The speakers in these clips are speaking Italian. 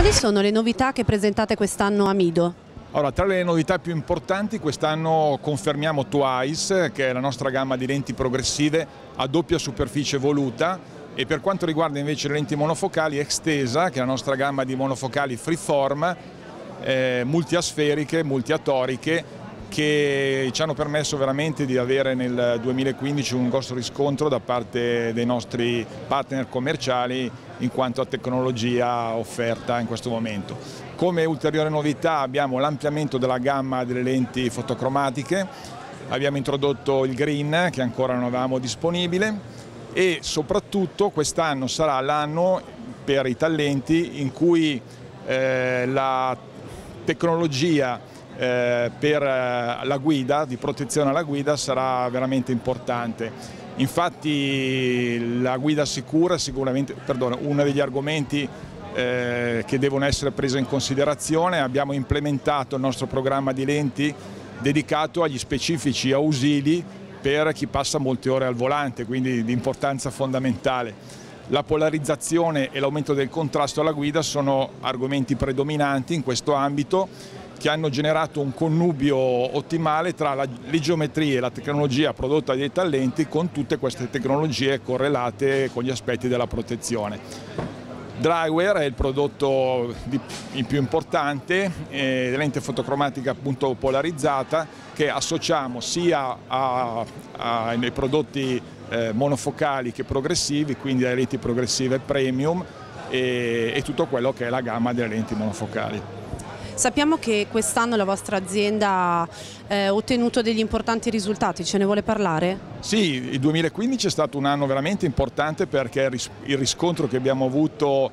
Quali sono le novità che presentate quest'anno a Mido? Allora, tra le novità più importanti quest'anno confermiamo Twice, che è la nostra gamma di lenti progressive a doppia superficie voluta, e per quanto riguarda invece le lenti monofocali Extesa, che è la nostra gamma di monofocali freeform, multiasferiche, multiatoriche, che ci hanno permesso veramente di avere nel 2015 un grosso riscontro da parte dei nostri partner commerciali in quanto a tecnologia offerta in questo momento. Come ulteriore novità abbiamo l'ampliamento della gamma delle lenti fotocromatiche, abbiamo introdotto il green che ancora non avevamo disponibile e soprattutto quest'anno sarà l'anno per i Tallenti in cui la tecnologia per la guida, di protezione alla guida, sarà veramente importante. Infatti la guida sicura è sicuramente uno degli argomenti che devono essere presi in considerazione. Abbiamo implementato il nostro programma di lenti dedicato agli specifici ausili per chi passa molte ore al volante, quindi di importanza fondamentale. La polarizzazione e l'aumento del contrasto alla guida sono argomenti predominanti in questo ambito, che hanno generato un connubio ottimale tra le geometrie e la tecnologia prodotta dai Tallenti con tutte queste tecnologie correlate con gli aspetti della protezione. Drywear è il prodotto più importante, lente fotocromatica appunto polarizzata, che associamo sia ai prodotti monofocali che progressivi, quindi alle lenti progressive premium e tutto quello che è la gamma delle lenti monofocali. Sappiamo che quest'anno la vostra azienda ha ottenuto degli importanti risultati, ce ne vuole parlare? Sì, il 2015 è stato un anno veramente importante perché il riscontro che abbiamo avuto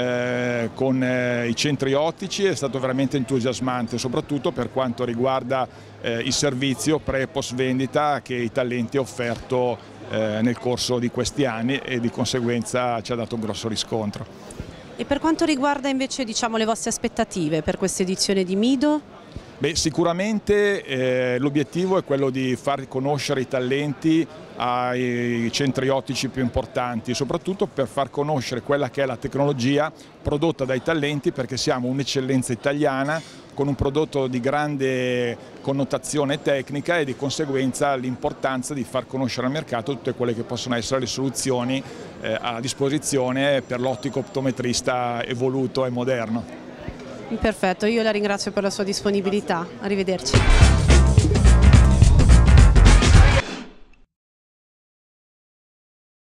con i centri ottici è stato veramente entusiasmante, soprattutto per quanto riguarda il servizio pre e post vendita che i Tallenti ha offerto nel corso di questi anni e di conseguenza ci ha dato un grosso riscontro. E per quanto riguarda invece le vostre aspettative per questa edizione di Mido? Beh, sicuramente l'obiettivo è quello di far conoscere i Tallenti ai centri ottici più importanti, soprattutto per far conoscere quella che è la tecnologia prodotta dai Tallenti, perché siamo un'eccellenza italiana con un prodotto di grande connotazione tecnica e di conseguenza l'importanza di far conoscere al mercato tutte quelle che possono essere le soluzioni a disposizione per l'ottico optometrista evoluto e moderno. Perfetto, io la ringrazio per la sua disponibilità, arrivederci.